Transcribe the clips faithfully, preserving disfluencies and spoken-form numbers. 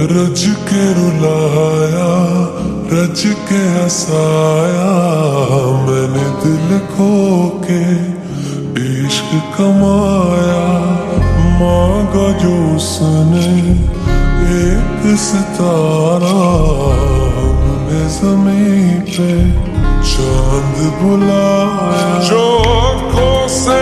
रज के रुलाया, रज के हंसाया, मैंने दिल खो के इश्क कमाया। मांगा जो उसने एक सितारा, हमने ज़मीं पे चांद बुलाया। जो आँखों से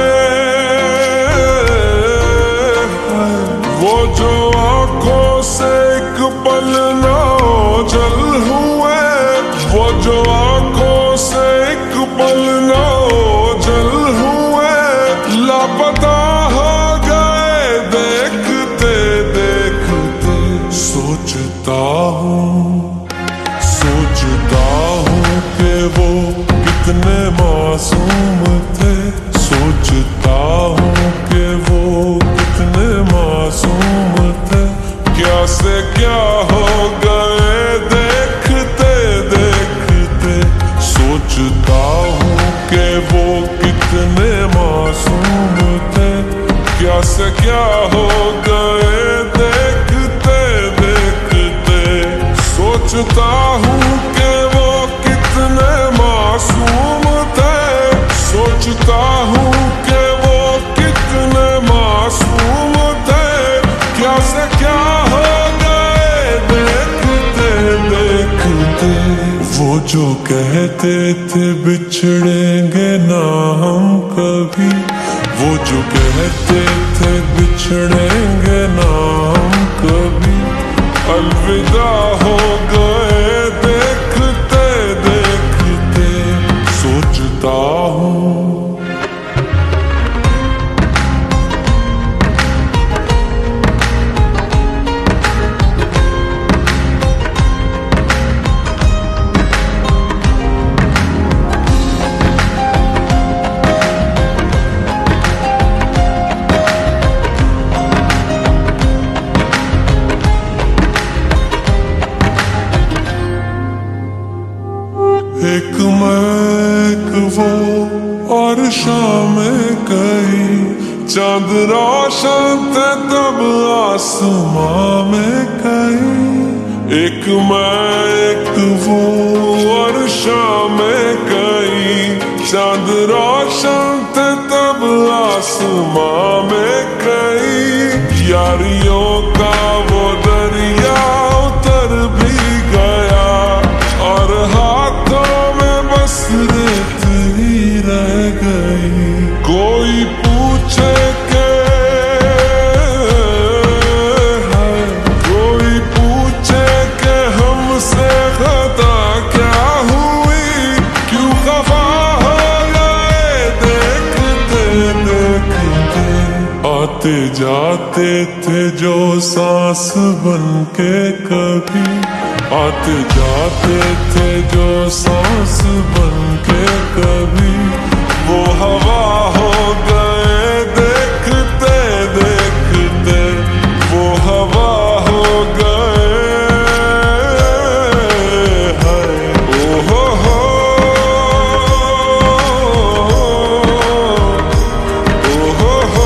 वो जो आँखों से एक पल ना ओझल हुए, वो जो आँखों से एक पल ना ओझल हुए, लापता हो गए देखते देखते। सोचता हूँ सोचता हूँ कि वो कितने मासूम थे, सोचता हूँ कि वो कितने मासूम थे। क्या से क्या हो गए देखते देखते। सोचता हूँ कि वो कितने मासूम थे, क्या से क्या हो गए देखते देखते। सोचता हूँ कि वो कितने मासूम थे, सोचता हूँ कि वो कितने मासूम थे, क्या से क्या हो गए देखते देखते। वो जो कहते थे बिछड़ेंगे ना हम कभी, वो जो कहते थे बिछड़ेंगे ना हम कभी, अलविदा हो गए देखते देखते। सोचता हूँ एक मैं एक वो और शाम कहीं, चांद रोशन थे तब आसमां में कहीं। एक मैं एक वो और शाम कहीं, चांद रोशन थे तब आसमां में कहीं। यारियों का वो दरिया उतर भी गया, और हाथों में बस रेत ही रह गई। कोई पूछे के है, कोई पूछे के हमसे खता क्या हुई, क्यों खफा हो गए देखते देखते। आते जाते थे जो सांस बन के कभी, आते जाते थे जो सांस बन के कभी, वो हवा हो गए देखते देखते। वो हवा हो गए है, ओ हो हो, ओ हो हो।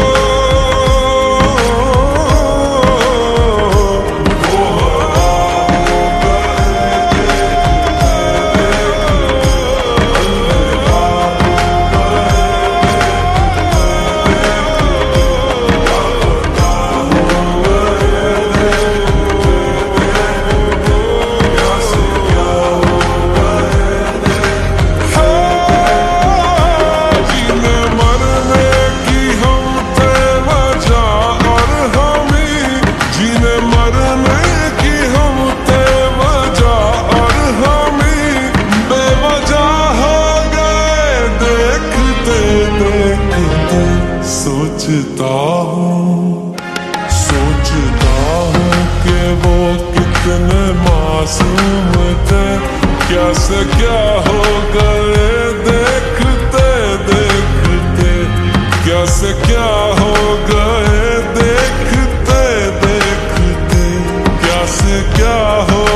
सोचता हूँ सोचता हूँ कि वो कितने मासूम थे, क्या से क्या हो गए देखते देखते। क्या से क्या हो गए देखते देखते, क्या से क्या हो